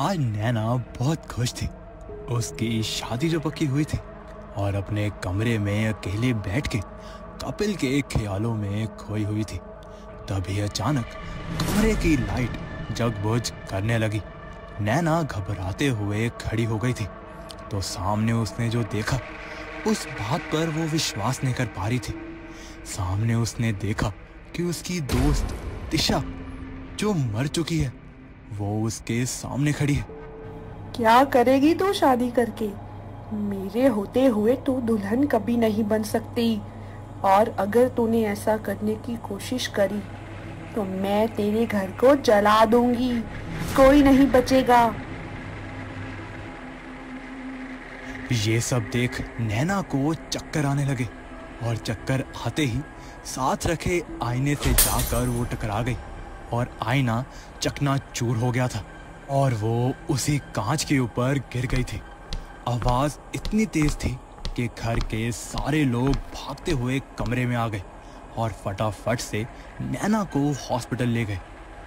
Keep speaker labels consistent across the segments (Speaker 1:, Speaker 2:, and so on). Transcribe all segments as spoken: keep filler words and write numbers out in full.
Speaker 1: आज नैना बहुत खुश थी। उसकी शादी जो पक्की हुई थी और अपने कमरे में अकेले बैठ के कपिल के ख्यालों में खोई हुई थी। तभी अचानक कमरे की लाइट जगबुझ करने लगी। नैना घबराते हुए खड़ी हो गई थी तो सामने उसने जो देखा उस बात पर वो विश्वास नहीं कर पा रही थी। सामने उसने देखा कि उसकी दोस्त तिशा जो मर चुकी है वो उसके सामने खड़ी है।
Speaker 2: क्या करेगी तू शादी करके? मेरे होते हुए तू दुल्हन कभी नहीं बन सकती, और अगर तूने ऐसा करने की कोशिश करी तो मैं तेरे घर को जला दूंगी, कोई नहीं बचेगा।
Speaker 1: ये सब देख नैना को चक्कर आने लगे और चक्कर आते ही साथ रखे आईने से जाकर वो टकरा गई और आईना चकनाचूर हो गया था और वो उसी कांच के ऊपर गिर गई थी। आवाज इतनी तेज थी कि घर के सारे लोग भागते हुए कमरे में आ गए और फटाफट से नैना को हॉस्पिटल ले गए।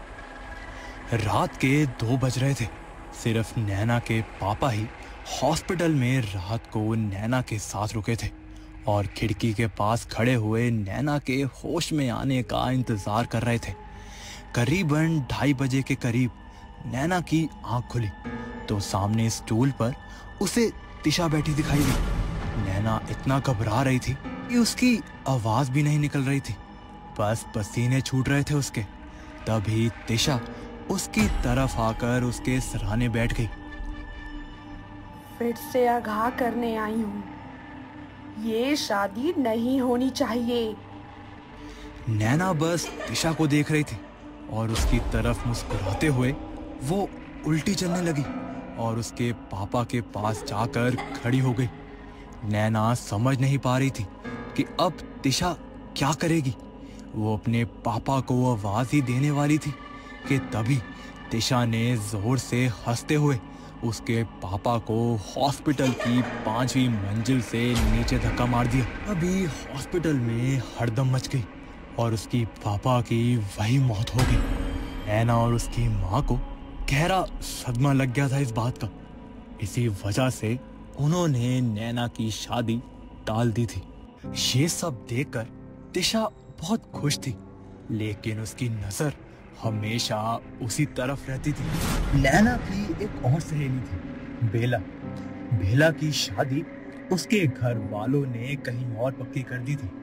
Speaker 1: रात के दो बज रहे थे। सिर्फ नैना के पापा ही हॉस्पिटल में रात को नैना के साथ रुके थे और खिड़की के पास खड़े हुए नैना के होश में आने का इंतजार कर रहे थे। करीबन ढाई बजे के करीब नैना की आंख खुली तो सामने स्टूल पर उसे तिशा बैठी दिखाई दी। नैना इतना घबरा रही थी कि उसकी आवाज भी नहीं निकल रही थी, बस पसीने छूट रहे थे उसके। तभी तिशा उसकी तरफ आकर उसके सराहने बैठ गई।
Speaker 2: फिर से आगाह करने आई हूँ, ये शादी नहीं होनी चाहिए।
Speaker 1: नैना बस तिशा को देख रही थी और उसकी तरफ मुस्कुराते हुए वो उल्टी चलने लगी और उसके पापा के पास जाकर खड़ी हो गई। नैना समझ नहीं पा रही थी कि अब तिशा क्या करेगी। वो अपने पापा को आवाज ही देने वाली थी कि तभी तिशा ने जोर से हंसते हुए उसके पापा को हॉस्पिटल की पांचवी मंजिल से नीचे धक्का मार दिया। अभी हॉस्पिटल में हड़दम मच गई और उसकी पापा की वही मौत हो गई। नैना और उसकी माँ को गहरा सदमा लग गया था इस बात का। इसी वजह से उन्होंने नैना की शादी टाल दी थी। ये सब देखकर तिशा बहुत खुश थी, लेकिन उसकी नजर हमेशा उसी तरफ रहती थी। नैना की एक और सहेली थी, बेला। बेला की शादी उसके घर वालों ने कहीं और पक्की कर दी थी,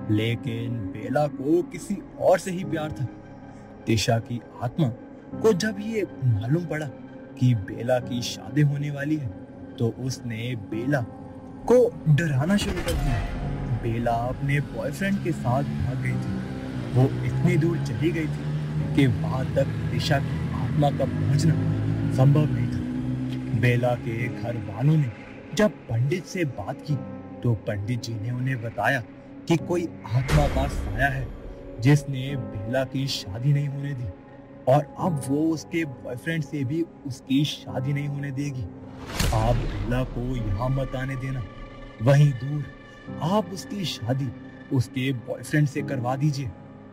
Speaker 1: लेकिन बेला को किसी और से ही प्यार था। तिशा की आत्मा को जब ये मालूम पड़ा कि बेला की शादी होने वाली है तो उसने बेला को डराना शुरू कर दिया। बेला अपने बॉयफ्रेंड के साथ भाग गई थी। वो इतनी दूर चली गई थी कि वहां तक तिशा की आत्मा का पहुंचना संभव नहीं था। बेला के घर वालों ने जब पंडित से बात की तो पंडित जी ने उन्हें बताया कि कोई आत्मा का साया है जिसने बेला की शादी नहीं होने दी और अब वो उसके बॉयफ्रेंड से भी उसकी शादी नहीं होने देगी। आप बेला को यहाँ मत आने देना, वहीं दूर आप उसकी शादी उसके बॉयफ्रेंड से करवा दीजिए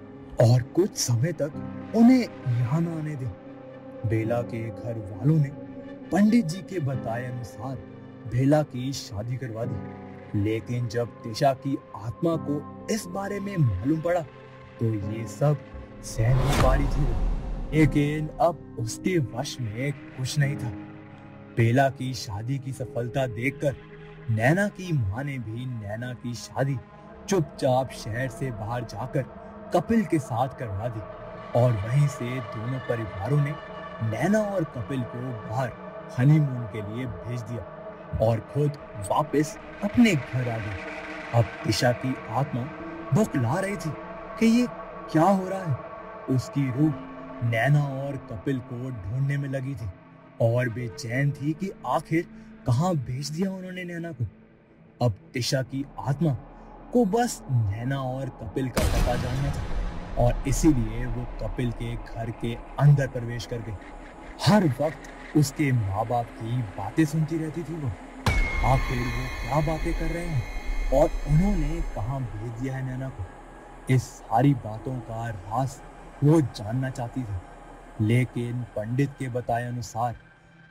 Speaker 1: और कुछ समय तक उन्हें यहाँ न आने दें। बेला के घर वालों ने पंडित जी के बताए अनुसार बेला की शादी करवा दी, लेकिन जब तिशा की आत्मा को इस बारे में मालूम पड़ा तो ये सब सहन नहीं पा रही थी, लेकिन अब उसके वश में कुछ नहीं था। बेला की शादी की सफलता देखकर नैना की माँ ने भी नैना की शादी चुपचाप शहर से बाहर जाकर कपिल के साथ करवा दी और वहीं से दोनों परिवारों ने नैना और कपिल को बाहर हनीमून के लिए भेज दिया और खुद वापस अपने घर आ गए। अब तिशा की आत्मा बौखला रही थी कि ये क्या हो रहा है। उसकी रूह नैना और कपिल को ढूंढने में लगी थी और बेचैन थी कि आखिर कहां भेज दिया उन्होंने नैना को। अब तिशा की आत्मा को बस नैना और कपिल का पता जानना था और इसीलिए वो कपिल के घर के अंदर प्रवेश कर गई। हर वक्त उसके माँ बाप की बातें सुनती रहती थी वो। आखिर वो क्या बातें कर रहे हैं और उन्होंने कहां भेज दिया है नैना को। इस सारी बातों का राज वो जानना चाहती थी, लेकिन पंडित के बताए अनुसार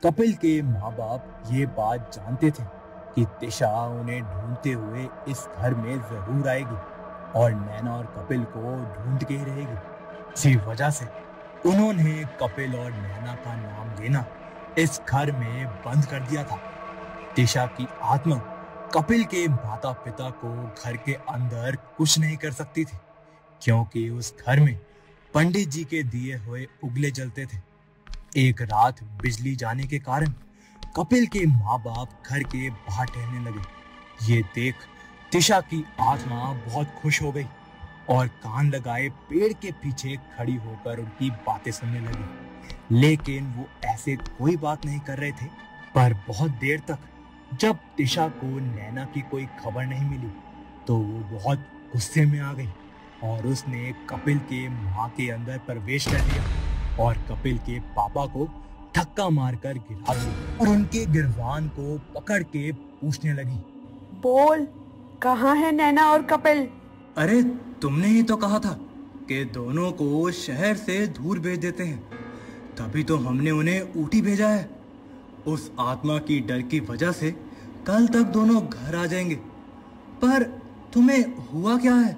Speaker 1: कपिल के माँ बाप ये बात जानते थे कि तिशा उन्हें ढूंढते हुए इस घर में जरूर आएगी और नैना और कपिल को ढूंढ के ही रहेगी। इसी वजह से उन्होंने कपिल और नैना का नाम लेना इस घर में बंद कर दिया था। तिशा की आत्मा कपिल के माता पिता को घर के अंदर कुछ नहीं कर सकती थी, क्योंकि उस घर में पंडित जी के दिए हुए उगले जलते थे। एक रात बिजली जाने के कारण कपिल के माँ बाप घर के बाहर टहलने लगे। ये देख तिशा की आत्मा बहुत खुश हो गई और कान लगाए पेड़ के पीछे खड़ी होकर उनकी बातें सुनने लगी। लेकिन वो ऐसे कोई बात नहीं कर रहे थे। पर बहुत देर तक जब तिशा को नैना की कोई खबर नहीं मिली तो वो बहुत गुस्से में आ गई और उसने कपिल के माँ के अंदर प्रवेश कर दिया और कपिल के पापा को धक्का मारकर गिरा दिया और उनके गिरवान को पकड़ के पूछने लगी,
Speaker 2: बोल, कहाँ है नैना और कपिल?
Speaker 1: अरे तुमने ही तो कहा था कि दोनों को शहर से दूर भेज देते हैं, तभी तो हमने उन्हें ऊटी भेजा है। उस आत्मा की डर की वजह से कल तक दोनों घर आ जाएंगे। पर तुम्हें हुआ क्या है?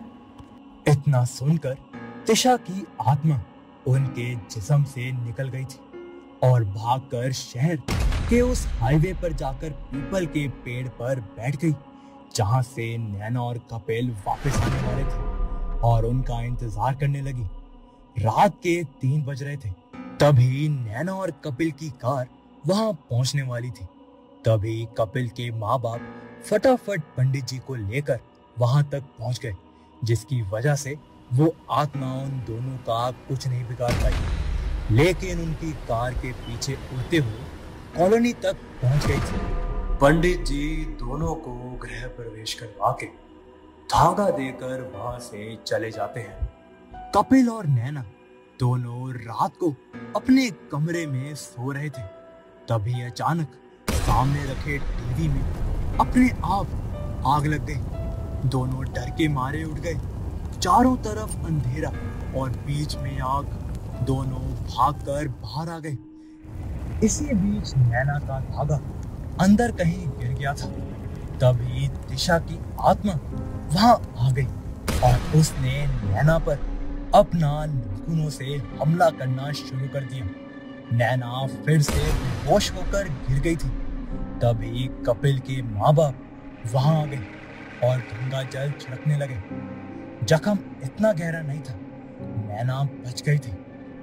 Speaker 1: इतना सुनकर तिशा की आत्मा उनके जिस्म से निकल गई थी और भागकर शहर के उस हाईवे पर जाकर पीपल के पेड़ पर बैठ गई, जहां से नैना और कपिल वापस आने वाले थे और उनका इंतजार करने लगी। रात के तीन बज रहे थे। तभी नैना और कपिल की कार वहां पहुंचने वाली थी। तभी कपिल के माँ बाप फटाफट पंडित जी को लेकर वहां तक पहुंच गए, जिसकी वजह से वो आत्मा उन दोनों का कुछ नहीं बिगाड़ पाई। लेकिन उनकी कार के पीछे उड़ते हुए कॉलोनी तक पहुंच गई थी। पंडित जी दोनों को गृह प्रवेश करवा के धागा देकर वहां से चले जाते हैं। कपिल और नैना दोनों रात को अपने कमरे में सो रहे थे। तभी अचानक सामने रखे टीवी में अपने आप आग लग गई। दोनों डर के मारे उठ गए। चारों तरफ अंधेरा और बीच में आग। दोनों भागकर बाहर आ गए। इसी बीच नैना का धागा अंदर कहीं गिर गया था। तभी तिशा की आत्मा वहां आ गई और उसने नैना पर अपना नाखूनों से हमला करना शुरू कर दिया। नैना फिर से बेहोश होकर गिर गई थी। तभी कपिल के माँ बाप वहां आ गए और गंगा जल छिड़कने लगे। जख्म इतना गहरा नहीं था, नैना बच गई थी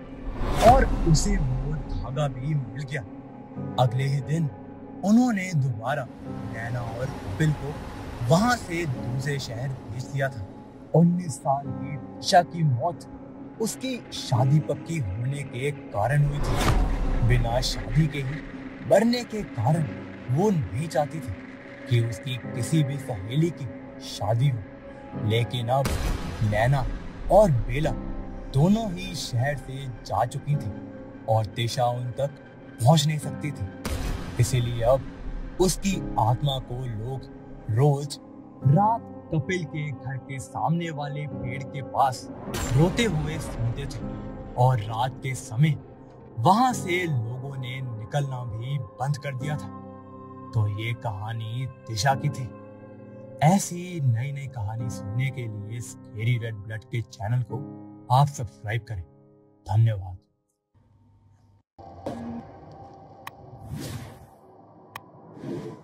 Speaker 1: और उसे वो धागा भी मिल गया। अगले ही दिन उन्होंने दोबारा नैना और कपिल को वहां से दूसरे शहर भेज दिया था। उन्नीस साल की तिशा की मौत उसकी शादी पक्की होने के कारण हुई थी। बिना शादी के ही मरने के कारण वो नहीं चाहती थी कि उसकी किसी भी सहेली की शादी हो। लेकिन अब नैना और बेला दोनों ही शहर से जा चुकी थी और तिशा उन तक पहुंच नहीं सकती थी। इसीलिए अब उसकी आत्मा को लोग रोज रात कपिल के घर के सामने वाले पेड़ के पास रोते हुए सुनते थे और रात के समय वहां से लोगों ने निकलना भी बंद कर दिया था। तो ये कहानी तिशा की थी। ऐसी नई नई कहानी सुनने के लिए स्केरी रेड ब्लड के चैनल को आप सब्सक्राइब करें। धन्यवाद।